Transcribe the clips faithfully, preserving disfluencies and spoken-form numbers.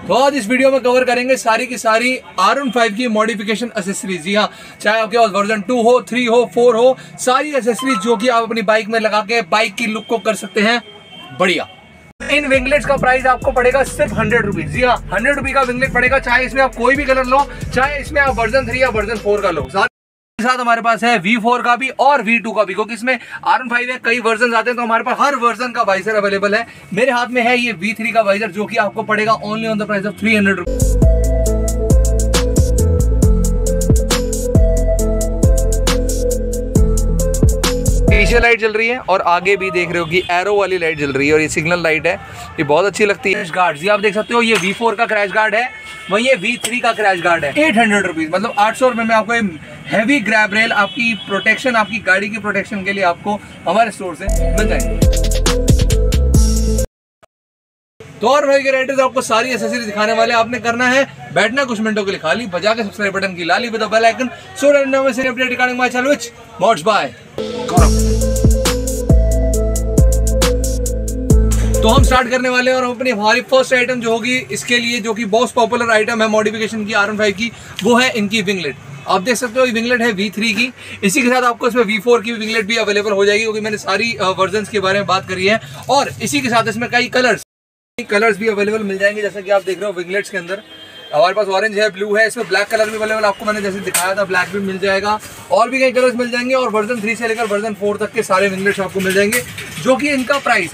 तो आज इस वीडियो में कवर करेंगे सारी की सारी आर वन फाइव की मॉडिफिकेशन एसेसरीज। जी हाँ, चाहे आपके पास वर्जन टू हो, थ्री हो, फोर हो, सारी एसेसरीज जो कि आप अपनी बाइक में लगा के बाइक की लुक को कर सकते हैं बढ़िया। इन विंगलेट्स का प्राइस आपको पड़ेगा सिर्फ हंड्रेड रुपीज। जी हाँ, हंड्रेड रुपीज का विंगलेट पड़ेगा, चाहे इसमें आप कोई भी कलर लो, चाहे इसमें आप वर्जन थ्री या वर्जन फोर का लो। साथ हमारे पास है वी फोर का भी और वी टू का भी, क्योंकि इसमें आर वन फाइव है, कई वर्जन आते हैं, तो हमारे पास हर वर्जन का वाइजर अवेलेबल है। मेरे हाथ में है ये वी थ्री का वाइजर, जो कि आपको पड़ेगा only on the price of three hundred rupees. पीछे लाइट जल रही है और आगे भी देख रहे हो कि एरो वाली लाइट जल रही है और ये सिग्नल लाइट है, ये बहुत अच्छी लगती है। क्रैश गार्ड, जी आप देख सकते हो, ये वी फोर का क्रैश गार्ड है, वही ये वी थ्री का क्रैश गार्ड है। एट हंड्रेड रुपीज मतलब आठ सौ रुपए में आपको हैवी ग्रैब रेल, आपकी प्रोटेक्शन, आपकी गाड़ी की प्रोटेक्शन के लिए आपको हमारे स्टोर से मिल जाएंगे। तो और भाई के राइडर्स आपको सारी एसेसरीज दिखाने वाले, आपने करना है बैठना कुछ मिनटों के लिए खाली, बजा के सब्सक्राइब बटन की लाली with the bell icon so that no miss any update regarding my channel which mods by Gaurav. तो हम स्टार्ट करने वाले हैं और हम अपनी हमारी फर्स्ट आइटम जो होगी इसके लिए, जो कि बहुत पॉपुलर आइटम है मॉडिफिकेशन की आर वन फाइव की, वो है इनकी विंगलेट। आप देख सकते हो ये विंगलेट है वी थ्री की, इसी के साथ आपको इसमें वी फोर की भी विंगलेट भी अवेलेबल हो जाएगी, क्योंकि मैंने सारी वर्जन्स के बारे में बात करी है। और इसी के साथ इसमें कई कलर्स कलर्स भी अवेलेबल मिल जाएंगे, जैसे कि आप देख रहे हो विंगलेट्स के अंदर हमारे पास ऑरेंज है, ब्लू है, इसमें ब्लैक कलर भी अवेलेबल, आपको मैंने जैसे दिखाया था ब्लैक भी मिल जाएगा, और भी कई कलर्स मिल जाएंगे। और वर्जन थ्री से लेकर वर्जन फोर तक के सारे विंगलेट्स आपको मिल जाएंगे, जो कि इनका प्राइस,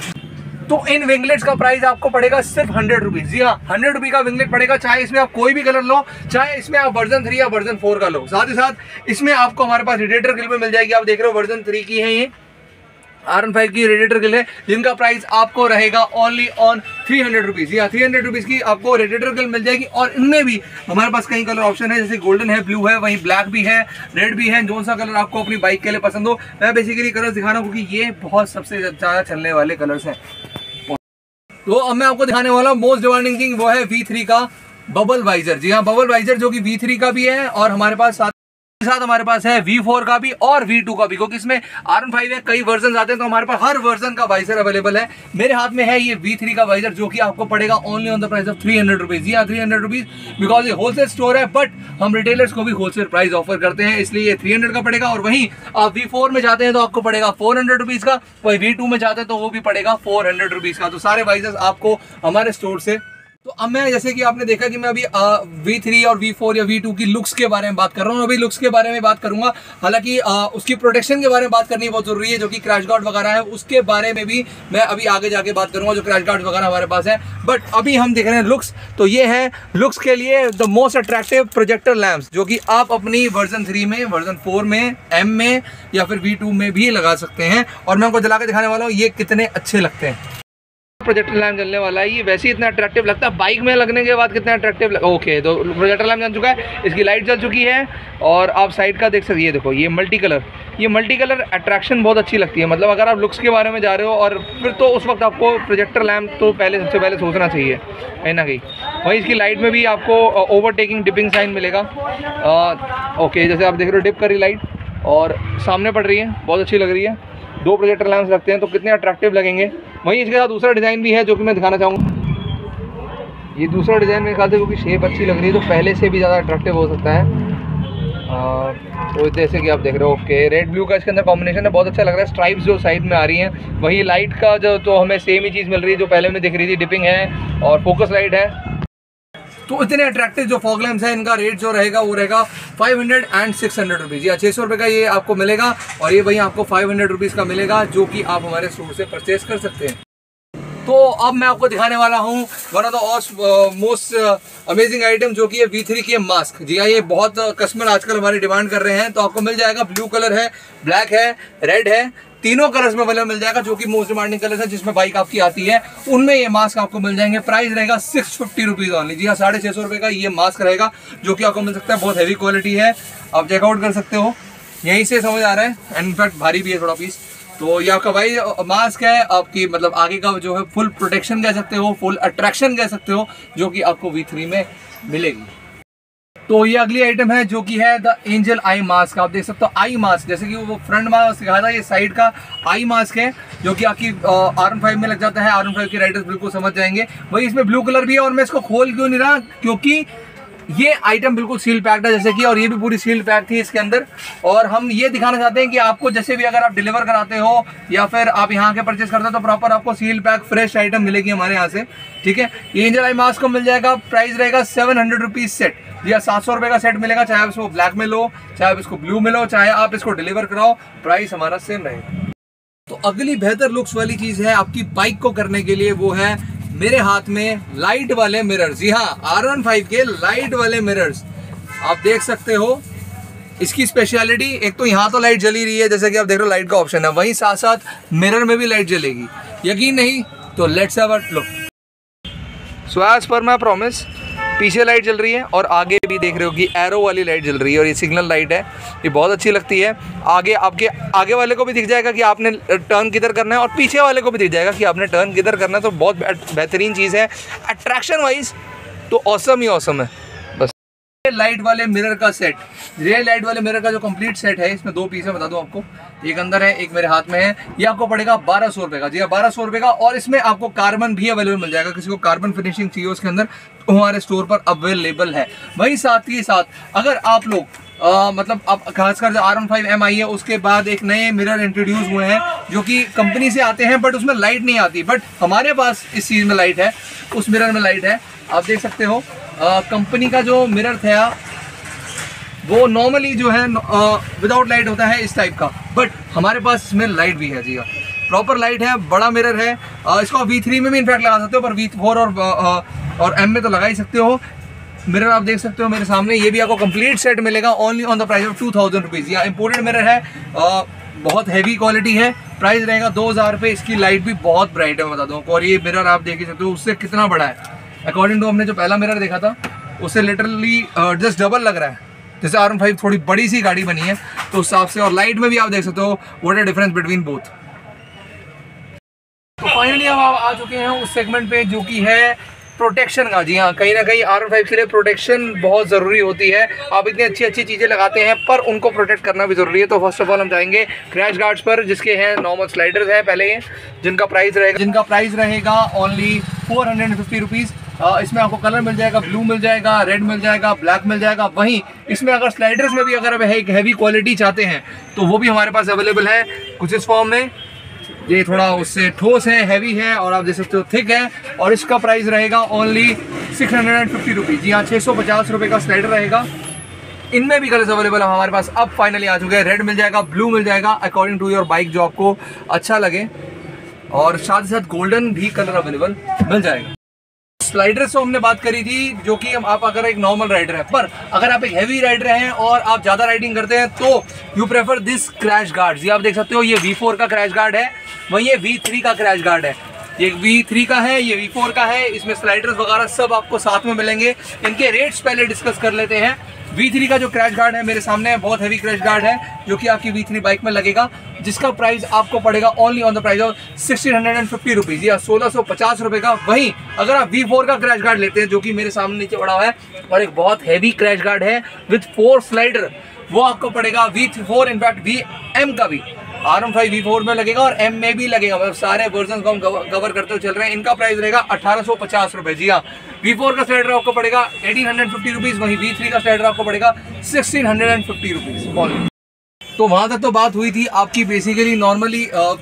तो इन विंगलेट्स का प्राइस आपको पड़ेगा सिर्फ हंड्रेड रुपीज। जी हाँ, हंड्रेड रुपीज का विंगलेट पड़ेगा, चाहे इसमें आप कोई भी कलर लो, चाहे इसमें आप वर्जन थ्री या वर्जन फोर का लो। साथ ही साथ इसमें आपको हमारे पास रेडिएटर ग्रिल में मिल जाएगी, आप देख रहे हो वर्जन थ्री की है, ये आर वन फाइव की रेडिएटर ग्रिल है, जिनका प्राइस आपको रहेगा only on three hundred rupees. या थ्री हंड्रेड रुपीज की आपको रेडिएटर ग्रिल मिल जाएगी। और इनमें भी हमारे पास कई कलर ऑप्शन है, जैसे गोल्डन है, ब्लू है, वहीं ब्लैक भी है, रेड भी है, जो सा कलर आपको अपनी बाइक के लिए पसंद हो। मैं बेसिकली कलर दिखा रहा हूँ क्योंकि ये बहुत सबसे ज्यादा चलने वाले कलर्स हैं। तो अब मैं आपको दिखाने वाला हूँ मोस्ट डिमांडिंग थिंग, वो है वी थ्री का बबल वाइजर। जी हाँ, बबल वाइजर जो कि वी थ्री का भी है, और हमारे पास साथ साथ हमारे पास है वी फोर का भी और वी टू का भी, क्योंकि इसमें आर वन फाइव है, कई वर्जन आते हैं, तो हमारे पास हर वर्जन का वाइजर अवेलेबल है। मेरे हाथ में है ये वी थ्री का वाइजर, जो कि आपको पड़ेगा only on the price of three hundred rupees. या थ्री हंड्रेड रुपीज बिकॉज ये होलसेल स्टोर है, बट हम रिटेलर्स को भी होलसेल प्राइस ऑफर करते हैं, इसलिए ये थ्री हंड्रेड का पड़ेगा। और वहीं आप वी फोर में जाते हैं तो आपको पड़ेगा फोर हंड्रेड रुपीज का, वही वी टू में जाते हैं तो वो भी पड़ेगा फोर हंड्रेड रुपीज का। तो सारे वाइजर्स आपको हमारे स्टोर से। तो अब मैं, जैसे कि आपने देखा कि मैं अभी वी थ्री और वी फोर या वी टू की लुक्स के बारे में बात कर रहा हूँ, अभी लुक्स के बारे में बात करूंगा। हालांकि उसकी प्रोटेक्शन के बारे में बात करनी बहुत जरूरी है, जो कि क्रैश गार्ड वगैरह है, उसके बारे में भी मैं अभी आगे जाके बात करूंगा, जो क्रैश गार्ड वगैरह हमारे पास है। बट अभी हम देख रहे हैं लुक्स। तो ये है लुक्स के लिए the most attractive projector lamps, जो कि आप अपनी वर्जन थ्री में, वर्जन फोर में, एम में या फिर वी टू में भी लगा सकते हैं। और मैं आपको जला के दिखाने वाला हूँ ये कितने अच्छे लगते हैं। प्रोजेक्टर लैम्प जलने वाला है, ये वैसे ही इतना अट्रैक्टिव लगता है, बाइक में लगने के बाद कितना अट्रैक्टिव लग... ओके, तो प्रोजेक्टर लैम्प जल चुका है, इसकी लाइट जल चुकी है, और आप साइड का देख सकते हैं, ये देखो, ये मल्टी कलर, ये मल्टी कलर अट्रैक्शन बहुत अच्छी लगती है। मतलब अगर आप लुक्स के बारे में जा रहे हो, और फिर तो उस वक्त आपको प्रोजेक्टर लैम्प तो पहले सबसे पहले सोचना चाहिए, कहीं ना कहीं। वहीं इसकी लाइट में भी आपको ओवरटेकिंग डिपिंग साइन मिलेगा। आ, ओके, जैसे आप देख रहे हो डिप करी लाइट और सामने पड़ रही है, बहुत अच्छी लग रही है। दो प्रोजेक्टर लैंप्स रखते हैं तो कितने अट्रैक्टिव लगेंगे। वहीं इसके साथ दूसरा डिज़ाइन भी है, जो कि मैं दिखाना चाहूँगा। ये दूसरा डिज़ाइन मेरे ख्याल से, क्योंकि शेप अच्छी लग रही है, तो पहले से भी ज़्यादा अट्रैक्टिव हो सकता है। आ, तो जैसे कि आप देख रहे हो, ओके, रेड ब्लू का इसके अंदर कॉम्बिनेशन है, बहुत अच्छा लग रहा है। स्ट्राइप्स जो साइड में आ रही हैं, वही लाइट का जो, तो हमें सेम ही चीज़ मिल रही है जो पहले में दिख रही थी, डिपिंग है और फोकस लाइट है। तो इतने अट्रैक्टिव जो फॉग लैंप्स है, इनका रेट जो रहेगा वो रहेगा five hundred and six hundred rupees, या छः सौ रुपये का ये आपको मिलेगा, और ये वहीं आपको फाइव हंड्रेड रुपीज़ का मिलेगा, जो कि आप हमारे स्टोर से परचेज कर सकते हैं। तो अब मैं आपको दिखाने वाला हूँ one of the most amazing item, जो कि है वी थ्री की मास्क। जी हाँ, ये बहुत कस्टमर आजकल हमारी डिमांड कर रहे हैं, तो आपको मिल जाएगा। ब्लू कलर है, ब्लैक है, रेड है, तीनों कलर्स में अवेलेबल मिल जाएगा, जो कि मोस्ट डिमांडिंग कलर्स है, जिसमें बाइक आपकी आती है, उनमें ये मास्क आपको मिल जाएंगे। प्राइस रहेगा सिक्स फिफ्टी रुपीज ऑनली। जी हाँ, साढ़े छः सौ रुपये का ये मास्क रहेगा, जो कि आपको मिल सकता है। बहुत हैवी क्वालिटी है, आप चेकआउट कर सकते हो, यहीं से समझ आ रहा है, एंड इनफैक्ट भारी भी है थोड़ा पीस। तो ये आपका भाई मास्क है, आपकी मतलब आगे का जो है फुल प्रोटेक्शन कह सकते हो, फुल अट्रैक्शन कह सकते हो, जो कि आपको वी थ्री में मिलेगी। तो ये अगली आइटम है जो कि है द एंजल आई मास्क। आप देख सकते हो आई मास्क, जैसे कि वो फ्रंट मास्क दिखाया था, ये साइड का आई मास्क है जो कि आपकी आर वन फाइव में लग जाता है। आर वन फाइव के राइडर्स बिल्कुल समझ जाएंगे। वही इसमें ब्लू कलर भी है और मैं इसको खोल क्यों नहीं रहा, क्योंकि ये आइटम बिल्कुल सील पैक्ड है जैसे कि, और ये भी पूरी सील पैक थी इसके अंदर। और हम ये दिखाना चाहते हैं कि आपको जैसे भी अगर आप डिलीवर कराते हो या फिर आप यहाँ के परचेस करते हो तो प्रॉपर आपको सील पैक फ्रेश आइटम मिलेगी हमारे यहाँ से, ठीक है। ये एंजल आई मास्क को मिल जाएगा, प्राइस रहेगा सेवन हंड्रेड रुपीज सेट या सात सौ रुपये का सेट मिलेगा। चाहे आप इसको ब्लैक में लो, चाहे आप इसको ब्लू में लो, चाहे आप इसको डिलीवर कराओ, प्राइस हमारा सेम रहेगा। तो अगली बेहतर लुक्स वाली चीज़ है आपकी बाइक को करने के लिए, वो है मेरे हाथ में लाइट वाले मिरर्स। जी हाँ, आर वन फाइव के लाइट वाले मिरर्स आप देख सकते हो। इसकी स्पेशलिटी, एक तो यहाँ तो लाइट जली रही है जैसे कि आप देख रहे हो, लाइट का ऑप्शन है, वहीं साथ साथ मिरर में भी लाइट जलेगी। यकीन नहीं तो let's have a look. So as per my promise, पीछे लाइट जल रही है और आगे भी देख रहे हो कि एरो वाली लाइट जल रही है और ये सिग्नल लाइट है, ये बहुत अच्छी लगती है। आगे आपके आगे वाले को भी दिख जाएगा कि आपने टर्न किधर करना है और पीछे वाले को भी दिख जाएगा कि आपने टर्न किधर करना है। तो बहुत बेहतरीन चीज़ है, अट्रैक्शन वाइज तो ऑसम ही ऑसम है। बस लाइट वाले मिरर का सेट, रियल लाइट वाले मिरर का जो कंप्लीट सेट है, इसमें दो पीस है, बता दूं आपको, एक अंदर है एक मेरे हाथ में है। ये आपको पड़ेगा बारह सौ रुपये का। जी हाँ, बारह सौ रुपये का। और इसमें आपको कार्बन भी अवेलेबल मिल जाएगा, किसी को कार्बन फिनिशिंग चाहिए उसके अंदर तो हमारे स्टोर पर अवेलेबल है। वही साथ ही साथ अगर आप लोग आ, मतलब आप खासकर जो R one five M I है उसके बाद एक नए मिरर इंट्रोड्यूस हुए हैं जो कि कंपनी से आते हैं, बट उसमें लाइट नहीं आती, बट हमारे पास इस चीज़ में लाइट है, उस मिरर में लाइट है। आप देख सकते हो कंपनी का जो मिरर था वो नॉर्मली जो है विदाउट लाइट होता है इस टाइप का, बट हमारे पास इसमें लाइट भी है। जी हाँ, प्रॉपर लाइट है, बड़ा मिरर है। आ, इसको वी थ्री में भी इनफैक्ट लगा सकते हो, पर वी फोर और आ, और एम में तो लगा ही सकते हो। मिरर आप देख सकते हो मेरे सामने, ये भी आपको कंप्लीट सेट मिलेगा only on the price of two thousand rupees. यहाँ इंपोर्टेड मिरर है, आ, बहुत हैवी क्वालिटी है, प्राइस रहेगा दो हज़ार रुपये। इसकी लाइट भी बहुत ब्राइट है, मैं बता दूँ। और ये मिरर आप देख ही सकते हो उससे कितना बड़ा है, अकॉर्डिंग टू हमने जो पहला मिरर देखा था उससे लिटरली जस्ट डबल लग रहा है। जैसे आर वन फाइव थोड़ी बड़ी सी गाड़ी बनी है तो उस हिसाब से, और लाइट में भी आप देख सकते हो what a difference between both. तो फाइनली अब आप आ चुके हैं उस सेगमेंट पे जो कि है प्रोटेक्शन का। जी हाँ, कहीं ना कहीं आर वन फाइव के लिए प्रोटेक्शन बहुत ज़रूरी होती है। आप इतनी अच्छी अच्छी चीज़ें लगाते हैं पर उनको प्रोटेक्ट करना भी ज़रूरी है। तो फर्स्ट ऑफ ऑल हम जाएंगे क्रैश गार्ड्स पर, जिसके हैं नॉर्मल स्लाइडर्स है पहले ये, जिनका प्राइस रहेगा जिनका प्राइस रहेगा only four hundred and fifty rupees. इसमें आपको कलर मिल जाएगा, ब्लू मिल जाएगा, रेड मिल जाएगा, ब्लैक मिल जाएगा। वहीं इसमें अगर स्लाइडर्स में भी अगर आप एक हैवी क्वालिटी चाहते हैं तो वो भी हमारे पास अवेलेबल है कुछ इस फॉर्म में। ये थोड़ा उससे ठोस है, हैवी है, और आप देख सकते हो थिक है, और इसका प्राइस रहेगा only six hundred and fifty rupees. जी हाँ, छः सौ पचास रुपये का स्लाइडर रहेगा। इनमें भी कलर्स अवेलेबल है हमारे पास। अब फाइनली आ चुके हैं, रेड मिल जाएगा, ब्लू मिल जाएगा, अकॉर्डिंग टू योर बाइक जो आपको अच्छा लगे, और साथ ही साथ गोल्डन भी कलर अवेलेबल मिल जाएगा। स्लाइडर से हमने बात करी थी जो कि हम आप अगर एक नॉर्मल राइडर है, पर अगर आप एक हैवी राइडर हैं और आप ज़्यादा राइडिंग करते हैं तो you prefer this crash guard. ये आप देख सकते हो, ये वी फोर का क्रैश गार्ड है, वहीं ये वी थ्री का क्रैश गार्ड है। ये वी थ्री का है, ये वी फोर का है। इसमें स्लाइडर्स वगैरह सब आपको साथ में मिलेंगे। इनके रेट्स पहले डिस्कस कर लेते हैं। वी थ्री का जो क्रैश गार्ड है मेरे सामने है, बहुत हैवी क्रैश गार्ड है जो कि आपकी वी थ्री बाइक में लगेगा, जिसका प्राइस आपको पड़ेगा only on the price of sixteen hundred and fifty rupees या सोलह सौ पचास रुपये का। वहीं अगर आप वी फोर का क्रैश गार्ड लेते हैं जो कि मेरे सामने नीचे पड़ा हुआ है, और एक बहुत हैवी क्रैश गार्ड है विथ फोर स्लाइडर, वो आपको पड़ेगा V four in fact V M का भी R one five V four में लगेगा और एम में भी लगेगा। मतलब सारे वर्जन को हम कवर करते हुए चल रहे हैं। इनका प्राइस रहेगा अठारह सौ पचास रुपये। जी हाँ, वी फोर का स्लाइडर आपको पड़ेगा एटीन हंड्रेड फिफ्टी रुपीज़, वहीं वी थ्री का स्लाइडर आपको पड़ेगा sixteen hundred and fifty rupees. तो वहाँ तक तो बात हुई थी आपकी बेसिकली नॉर्मली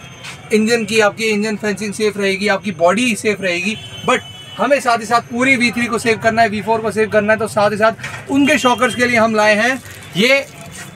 इंजन की, आपकी इंजन फेंसिंग सेफ रहेगी, आपकी बॉडी सेफ रहेगी, बट हमें साथ ही साथ पूरी वी थ्री को सेव करना है, वी फोर को सेव करना है। तो साथ ही साथ उनके शॉकर्स के लिए हम लाए हैं ये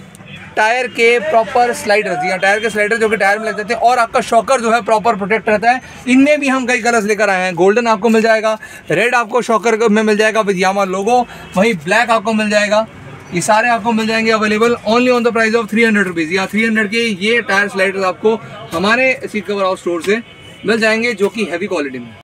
टायर के प्रॉपर स्लाइडर्स। जी हाँ, टायर के स्लाइडर जो कि टायर में लग जाते हैं और आपका शॉकर जो है प्रॉपर प्रोटेक्ट रहता है। इनमें भी हम कई कलर्स लेकर आए हैं। गोल्डन आपको मिल जाएगा, रेड आपको शॉकर में मिल जाएगा विद यामा लोगो, वहीं ब्लैक आपको मिल जाएगा। ये सारे आपको मिल जाएंगे available only on the price of three hundred rupees. या थ्री हंड्रेड के ये टायर स्लाइडर्स आपको हमारे सीट कवर हाउस स्टोर से मिल जाएंगे जो कि हैवी क्वालिटी में।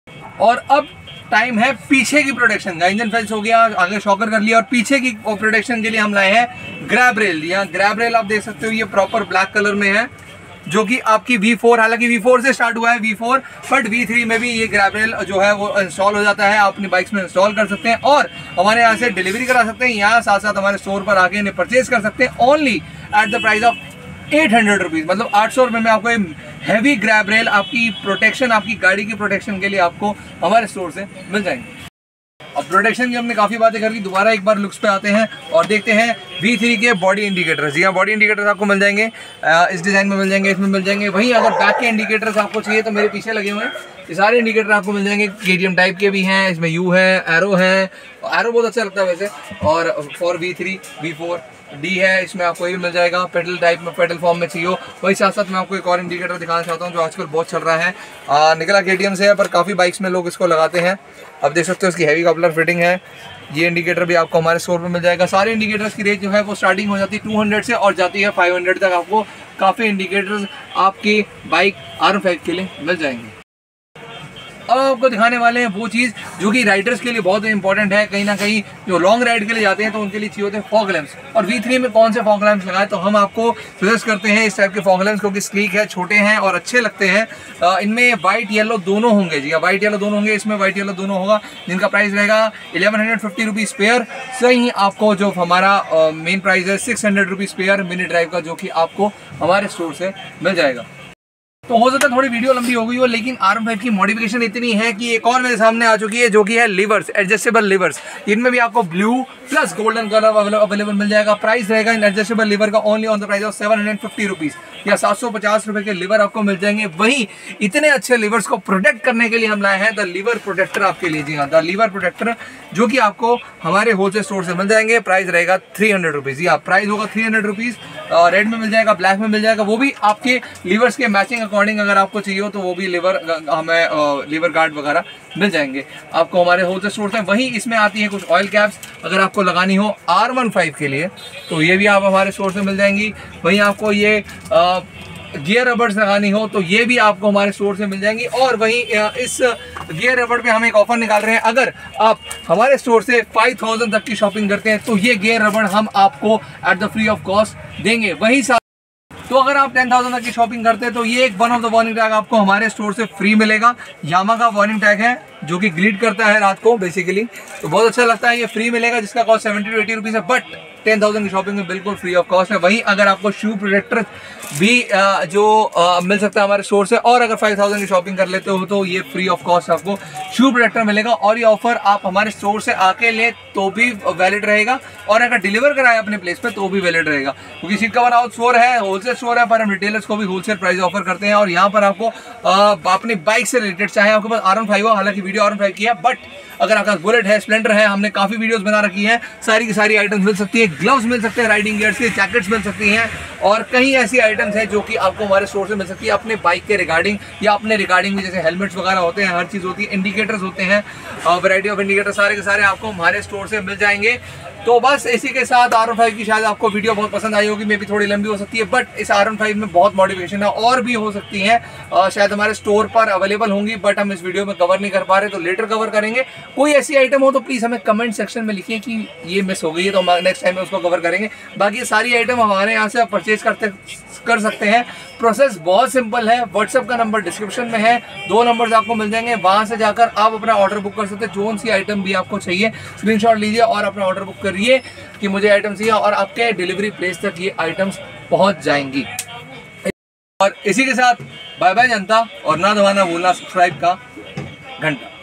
और अब टाइम है पीछे की प्रोटेक्शन का। इंजन फेंस हो गया, आगे शॉकर कर लिया, और पीछे की प्रोटेक्शन के लिए हम लाए हैं ग्रैब रेल। यहाँ ग्रैब रेल आप देख सकते हो, ये प्रॉपर ब्लैक कलर में है जो कि आपकी वी फोर, हालांकि वी फोर से स्टार्ट हुआ है V four, but V three में भी ये ग्रैब रेल जो है वो इंस्टॉल हो जाता है। आप अपनी बाइक्स में इंस्टॉल कर सकते हैं और हमारे यहाँ से डिलीवरी करा सकते हैं, यहाँ साथ साथ हमारे स्टोर पर आके इन्हें परचेज कर सकते हैं only at the price of eight hundred rupees. मतलब आठ सौ रुपये में आपको हैवी ग्रैब रेल, आपकी प्रोटेक्शन, आपकी गाड़ी की प्रोटेक्शन के लिए आपको हमारे स्टोर से मिल जाएंगे। अब प्रोटेक्शन की हमने काफ़ी बातें कर ली, दोबारा एक बार लुक्स पे आते हैं और देखते हैं वी थ्री के बॉडी इंडिकेटर्स। जी हाँ, बॉडी इंडिकेटर्स आपको मिल जाएंगे, इस डिज़ाइन में मिल जाएंगे, इसमें मिल जाएंगे। वहीं अगर बैक के इंडिकेटर्स आपको चाहिए तो मेरे पीछे लगे हुए हैं, ये सारे इंडिकेटर आपको मिल जाएंगे। के टी एम टाइप के भी हैं, इसमें यू है, एरो है, एरो बहुत अच्छा लगता है वैसे, और for V three V four D है, इसमें आपको ये मिल जाएगा। पेडल टाइप में, पेडल फॉर्म में चाहिए हो। वही साथ साथ मैं आपको एक और इंडिकेटर दिखाना चाहता हूँ जो आजकल बहुत चल रहा है, आ, निकला के टी एम से है पर काफ़ी बाइक्स में लोग इसको लगाते हैं। अब देख सकते हो इसकी हैवी कपलर फिटिंग है। ये इंडिकेटर भी आपको हमारे स्टोर में मिल जाएगा। सारे इंडिकेटर्स की रेंज जो है वो स्टार्टिंग हो जाती है टू हंड्रेड से और जाती है फाइव हंड्रेड तक। आपको काफ़ी इंडिकेटर्स आपकी बाइक आर वन फाइव के लिए मिल जाएंगे। अब आपको दिखाने वाले हैं वो चीज़ जो कि राइडर्स के लिए बहुत इंपॉर्टेंट है। कहीं ना कहीं जो लॉन्ग राइड के लिए जाते हैं तो उनके लिए चाहिए होते हैं फॉग लैंप्स। और वी थ्री में कौन से फॉग लैंप्स लगाए, तो हम आपको सजेस्ट करते हैं इस टाइप के फॉग लैंप्स, क्योंकि स्लीक है, छोटे हैं और अच्छे लगते हैं। इनमें वाइट येलो दोनों होंगे। जी हाँ, वाइट येलो दोनों होंगे, इसमें वाइट येलो दोनों होगा, जिनका प्राइस रहेगा eleven hundred fifty rupees pair. सही आपको जो हमारा मेन प्राइस है six hundred rupees pair mini drive का, जो कि आपको हमारे स्टोर से मिल जाएगा। तो हो सकता है थोड़ी वीडियो लंबी हो गई हो, लेकिन आर वन फाइव की मॉडिफिकेशन इतनी है कि एक और मेरे सामने आ चुकी है जो कि है लिवर्स, एडजस्टेबल लिवर्स। इनमें भी आपको blue plus golden colour available मिल जाएगा। प्राइस रहेगा इन एडजस्टेबल लिवर का only on the price of seven hundred fifty rupees, या सात सौ पचास रुपये के लिवर आपको मिल जाएंगे। वहीं इतने अच्छे लिवर्स को प्रोटेक्ट करने के लिए हम लाए हैं द लिवर प्रोटेक्टर आपके लिए। जी हाँ, द लिवर प्रोटेक्टर, जो कि आपको हमारे होलसेल स्टोर से मिल जाएंगे। प्राइस रहेगा थ्री हंड्रेड रुपीज़। या प्राइस होगा थ्री हंड्रेड रुपीज़। रेड में मिल जाएगा, ब्लैक में मिल जाएगा, वो भी आपके लिवर्स के मैचिंग अकॉर्डिंग अगर आपको चाहिए हो तो वो भी लिवर हमें लिवर गार्ड वगैरह मिल जाएंगे आपको हमारे होलसेल स्टोर से। वहीं इसमें आती है कुछ ऑयल कैप्स, अगर आपको लगानी हो आर वन फाइव के लिए तो ये भी आप हमारे स्टोर से मिल जाएंगी। वहीं आपको ये आ, गियर रबर्स लगानी हो तो ये भी आपको हमारे स्टोर से मिल जाएंगी। और वहीं इस गियर रबर पे हम एक ऑफर निकाल रहे हैं, अगर आप हमारे स्टोर से फाइव थाउजेंड तक की शॉपिंग करते हैं तो ये गियर रबर हम आपको at the free of cost देंगे। वहीं साथ तो अगर आप टेन थाउजेंड तक की शॉपिंग करते हैं तो ये एक one of the warning tag आपको हमारे स्टोर से फ्री मिलेगा। यामा का वार्निंग टैग है जो कि ग्लिड करता है रात को बेसिकली, तो बहुत अच्छा लगता है। ये फ्री मिलेगा जिसका cost seventy two eighty rupees है, बट टेन थाउजेंड की शॉपिंग में बिल्कुल फ्री ऑफ कॉस्ट है। वहीं अगर आपको शू प्रोटेक्टर भी आ, जो आ, मिल सकता है हमारे स्टोर से, और अगर फाइव थाउजेंड की शॉपिंग कर लेते हो तो ये फ्री ऑफ कॉस्ट आपको शू प्रोटेक्टर मिलेगा। और ये ऑफर आप हमारे स्टोर से आके ले तो भी वैलिड रहेगा, और अगर डिलीवर कराए अपने प्लेस पे तो भी वैलिड रहेगा, क्योंकि सीट कवर हाउस स्टोर है, होलसेल स्टोर है, पर हम रिटेलर्स को भी होलसेल प्राइस ऑफर करते हैं। और यहाँ पर आपको आ, अपनी बाइक से रिलेटेड, चाहे आपके पास आर वन फाइव हो, हालांकि वीडियो आर वन फाइव की है, बट अगर आपके पास बुलेट है, स्प्लेंडर है, हमने काफ़ी वीडियोस बना रखी हैं, सारी की सारी आइटम्स मिल सकती है। ग्लव्स मिल सकते हैं, राइडिंग गियर्स के जैकेट्स मिल सकती हैं, और कई ऐसी आइटम्स हैं जो कि आपको हमारे स्टोर से मिल सकती है अपने बाइक के रिगार्डिंग या अपने रिगार्डिंग में, जैसे हेलमेट्स वगैरह होते हैं, हर चीज़ होती है, इंडिकेटर्स होते हैं, वैरायटी ऑफ इंडिकेटर सारे के सारे आपको हमारे स्टोर से मिल जाएंगे। तो बस इसी के साथ आर वन फाइव की शायद आपको वीडियो बहुत पसंद आई होगी, मे भी थोड़ी लंबी हो सकती है, बट इस आर वन फाइव में बहुत मॉडिफिकेशन है और भी हो सकती हैं, शायद हमारे स्टोर पर अवेलेबल होंगी, बट हम इस वीडियो में कवर नहीं कर पा रहे, तो लेटर कवर करेंगे। कोई ऐसी आइटम हो तो प्लीज़ हमें कमेंट सेक्शन में लिखिए कि ये मिस हो गई है, तो हम नेक्स्ट टाइम में उसको कवर करेंगे। बाकी सारी आइटम हमारे यहाँ से आप परचेज करते कर सकते हैं। प्रोसेस बहुत सिंपल है, व्हाट्सएप का नंबर डिस्क्रिप्शन में है, दो नंबर्स आपको मिल जाएंगे, वहाँ से जाकर आप अपना ऑर्डर बुक कर सकते हैं। जो सी आइटम भी आपको चाहिए स्क्रीनशॉट लीजिए और अपना ऑर्डर बुक करिए कि मुझे आइटम चाहिए, और आपके डिलीवरी प्लेस तक ये आइटम्स पहुँच जाएंगी। और इसी के साथ बाय बाय जनता, और ना दबाना भूलना सब्सक्राइब का घंटा।